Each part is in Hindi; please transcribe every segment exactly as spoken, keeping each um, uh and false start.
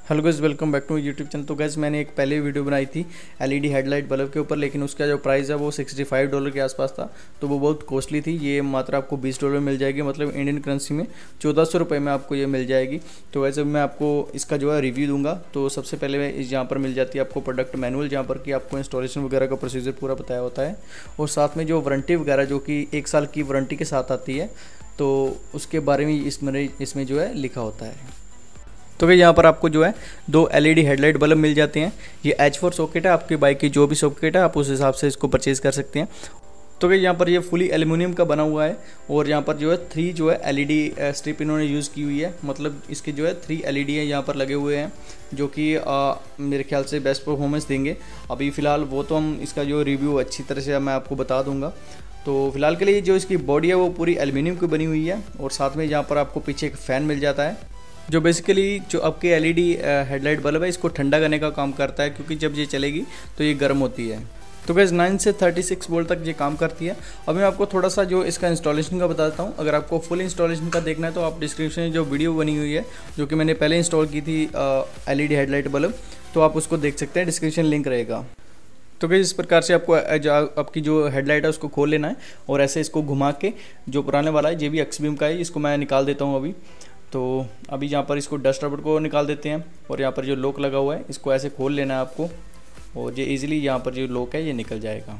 Hello guys, welcome back to YouTube channel. तो गाइस मैंने एक पहले वीडियो बनाई थी एलईडी हेडलाइट बल्ब के ऊपर, लेकिन उसका जो प्राइस है वो पैंसठ डॉलर के आसपास था, तो वो बहुत कॉस्टली थी। ये मात्र आपको बीस डॉलर में मिल जाएगी, मतलब इंडियन करेंसी में चौदह सौ रुपये में आपको ये मिल जाएगी। तो वैसे मैं आपको इसका जो है रिव्यू दूंगा। तो सबसे पहले मैं इस यहाँ पर मिल जाती है आपको प्रोडक्ट मैनुअल, जहाँ पर कि आपको इंस्टॉलेशन वगैरह का प्रोसीजर पूरा बताया होता है, और साथ में जो वारंटी वगैरह जो कि एक साल की वारंटी के साथ आती है, तो उसके बारे में इसमें इसमें जो है लिखा होता है। तो भाई यहाँ पर आपको जो है दो एलईडी हेडलाइट बल्ब मिल जाते हैं। ये एच फोर सॉकेट है, आपकी बाइक की जो भी सॉकेट है आप उस हिसाब से इसको परचेज़ कर सकते हैं। तो भाई यहाँ पर ये फुली एल्युमिनियम का बना हुआ है, और यहाँ पर जो है थ्री जो है एलईडी स्ट्रिप इन्होंने यूज़ की हुई है, मतलब इसके जो है थ्री एलईडी है यहाँ पर लगे हुए हैं, जो कि मेरे ख्याल से बेस्ट परफॉर्मेंस देंगे। अभी फ़िलहाल वो तो हम इसका जो रिव्यू अच्छी तरह से मैं आपको बता दूंगा। तो फिलहाल के लिए जो इसकी बॉडी है वो पूरी एल्युमिनियम की बनी हुई है, और साथ में यहाँ पर आपको पीछे एक फ़ैन मिल जाता है, जो बेसिकली जो आपके एलईडी हेडलाइट बल्ब है इसको ठंडा करने का काम करता है, क्योंकि जब ये चलेगी तो ये गर्म होती है। तो गैस नाइन से थर्टी सिक्स वोल्ट तक ये काम करती है। अब मैं आपको थोड़ा सा जो इसका इंस्टॉलेशन का बता देता हूँ। अगर आपको फुल इंस्टॉलेशन का देखना है तो आप डिस्क्रिप्शन में जो वीडियो बनी हुई है, जो कि मैंने पहले इंस्टॉल की थी एलईडी हेडलाइट बल्ब, तो आप उसको देख सकते हैं, डिस्क्रिप्शन लिंक रहेगा। तो गैस इस प्रकार से आपको आपकी जो हेडलाइट है उसको खोल लेना है, और ऐसे इसको घुमा के, जो पुराने वाला है ये भी ऑक्सबीम का है, इसको मैं निकाल देता हूँ अभी। तो अभी यहाँ पर इसको डस्ट रबर को निकाल देते हैं, और यहाँ पर जो लॉक लगा हुआ है इसको ऐसे खोल लेना है आपको, और ये इजीली यहाँ पर जो लॉक है ये निकल जाएगा।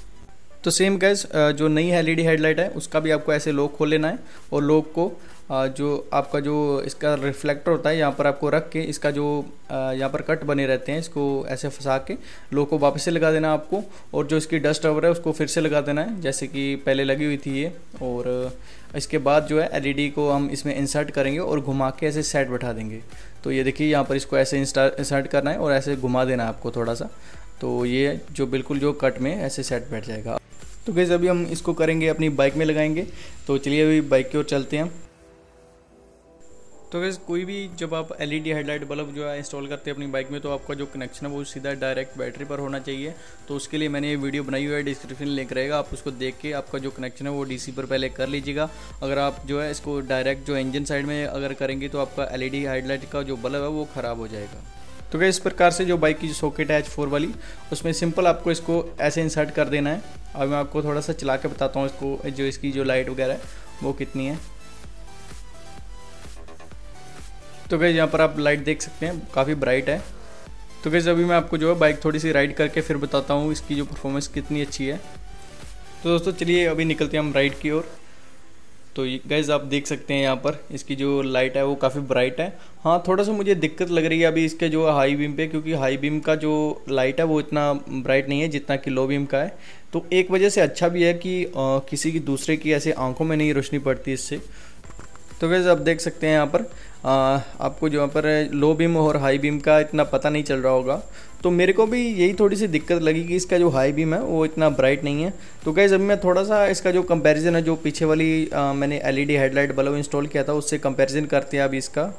तो सेम गैस जो नई एलईडी हेडलाइट है उसका भी आपको ऐसे लॉक खोल लेना है, और लॉक को जो आपका जो इसका रिफ्लेक्टर होता है यहाँ पर आपको रख के, इसका जो यहाँ पर कट बने रहते हैं इसको ऐसे फंसा के लॉक को वापस से लगा देना आपको, और जो इसकी डस्ट रबर है उसको फिर से लगा देना है जैसे कि पहले लगी हुई थी ये। और इसके बाद जो है एलईडी को हम इसमें इंसर्ट करेंगे और घुमा के ऐसे सेट बैठा देंगे। तो ये देखिए यहाँ पर इसको ऐसे इंसर्ट करना है और ऐसे घुमा देना है आपको थोड़ा सा, तो ये जो बिल्कुल जो कट में ऐसे सेट बैठ जाएगा। तो गाइस अभी हम इसको करेंगे अपनी बाइक में लगाएंगे। तो चलिए अभी बाइक की ओर चलते हैं। तो गाइस कोई भी जब आप एलईडी हेडलाइट बल्ब जो है इंस्टॉल करते हैं अपनी बाइक में, तो आपका जो कनेक्शन है वो सीधा डायरेक्ट बैटरी पर होना चाहिए। तो उसके लिए मैंने ये वीडियो बनाई हुई है, डिस्क्रिप्शन लिंक रहेगा, आप उसको देख के आपका जो कनेक्शन है वो डीसी पर पहले कर लीजिएगा। अगर आप जो है इसको डायरेक्ट जो इंजन साइड में अगर करेंगे तो आपका एलईडी हेडलाइट का जो बल्ब है वो ख़राब हो जाएगा। तो गाइस इस प्रकार से जो बाइक की जो सॉकेट है एच फोर वाली, उसमें सिंपल आपको इसको ऐसे इंसर्ट कर देना है। अब मैं आपको थोड़ा सा चला के बताता हूँ इसको, जो इसकी जो लाइट वगैरह है वो कितनी है। तो गाइस यहाँ पर आप लाइट देख सकते हैं, काफ़ी ब्राइट है। तो गाइस अभी मैं आपको जो है बाइक थोड़ी सी राइड करके फिर बताता हूँ इसकी जो परफॉर्मेंस कितनी अच्छी है। तो दोस्तों चलिए अभी निकलते हैं हम राइड की ओर। तो गाइस आप देख सकते हैं यहाँ पर इसकी जो लाइट है वो काफ़ी ब्राइट है। हाँ थोड़ा सा मुझे दिक्कत लग रही है अभी इसके जो हाई बीम पे, क्योंकि हाई बीम का जो लाइट है वो इतना ब्राइट नहीं है जितना कि लो बीम का है। तो एक वजह से अच्छा भी है कि आ, किसी की दूसरे की ऐसे आंखों में नहीं रोशनी पड़ती इससे। तो गाइस आप देख सकते हैं यहाँ पर आ, आपको जो यहाँ पर लो बीम और हाई बीम का इतना पता नहीं चल रहा होगा। तो मेरे को भी यही थोड़ी सी दिक्कत लगी कि इसका जो हाई बीम है वो इतना ब्राइट नहीं है। तो गाइस अब मैं थोड़ा सा इसका जो कंपैरिजन है, जो पीछे वाली आ, मैंने एलईडी हेडलाइट बल्ब इंस्टॉल किया था उससे कंपैरिजन करते हैं अभी इसका।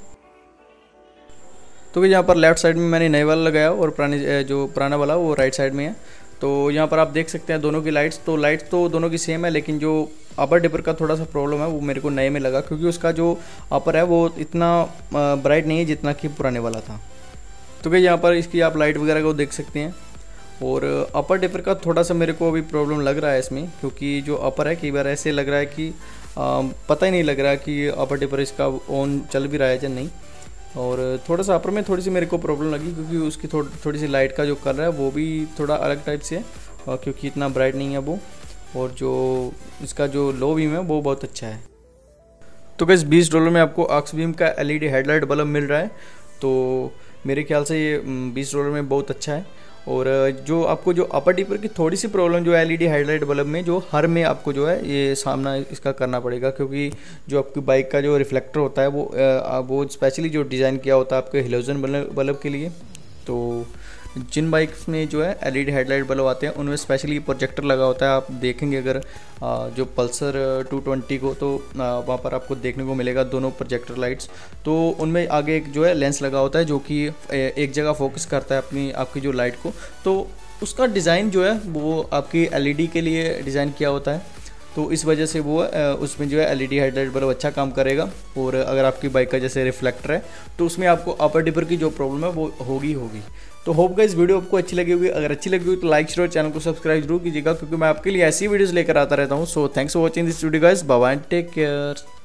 तो यहाँ पर लेफ्ट साइड में मैंने नए वाला लगाया और पुराने जो पुराना वाला वो राइट साइड में है। तो यहाँ पर आप देख सकते हैं दोनों की लाइट्स, तो लाइट्स तो दोनों की सेम है, लेकिन जो अपर डिपर का थोड़ा सा प्रॉब्लम है वो मेरे को नए में लगा, क्योंकि उसका जो अपर है वो इतना ब्राइट नहीं है जितना कि पुराने वाला था। तो भाई यहाँ पर इसकी आप लाइट वगैरह को देख सकते हैं, और अपर डिपर का थोड़ा सा मेरे को अभी प्रॉब्लम लग रहा है इसमें, क्योंकि जो अपर है कई बार ऐसे लग रहा है कि आ, पता ही नहीं लग रहा कि अपर डिपर इसका ऑन चल भी रहा है या नहीं। और थोड़ा सा अपर में थोड़ी सी मेरे को प्रॉब्लम लगी, क्योंकि उसकी थोड़ी थोड़ी सी लाइट का जो कलर है वो भी थोड़ा अलग टाइप से है, और क्योंकि इतना ब्राइट नहीं है वो, और जो इसका जो लो बीम है वो बहुत अच्छा है। तो गाइस बीस डॉलर में आपको ऑक्सबीम का एलईडी हेडलाइट बल्ब मिल रहा है, तो मेरे ख्याल से ये बीस डॉलर में बहुत अच्छा है। और जो आपको जो अपर डिपर की थोड़ी सी प्रॉब्लम जो एलईडी हेडलाइट बल्ब में, जो हर में आपको जो है ये सामना इसका करना पड़ेगा, क्योंकि जो आपकी बाइक का जो रिफ्लेक्टर होता है वो वो स्पेशली जो डिज़ाइन किया होता है आपके हेलोजन बल्ब के लिए। तो जिन बाइक्स में जो है एलईडी हेडलाइट बल्ब आते हैं उनमें स्पेशली प्रोजेक्टर लगा होता है। आप देखेंगे अगर जो पल्सर टू ट्वेंटी को, तो वहाँ पर आपको देखने को मिलेगा दोनों प्रोजेक्टर लाइट्स। तो उनमें आगे एक जो है लेंस लगा होता है जो कि एक जगह फोकस करता है अपनी आपकी जो लाइट को। तो उसका डिज़ाइन जो है वो आपकी एलईडी के लिए डिज़ाइन किया होता है। तो इस वजह से वो उसमें जो है एलईडी हेडलाइट बल्ब अच्छा काम करेगा। और अगर आपकी बाइक का जैसे रिफ्लेक्टर है तो उसमें आपको अपर डिपर की जो प्रॉब्लम है वो होगी होगी तो होप गाइस वीडियो आपको अच्छी लगी होगी। अगर अच्छी लगी होगी तो लाइक शेयर और चैनल को सब्सक्राइब जरूर कीजिएगा, क्योंकि मैं आपके लिए ऐसी वीडियोस लेकर आता रहता हूँ। So thanks for watching this video guys, bye bye, take care.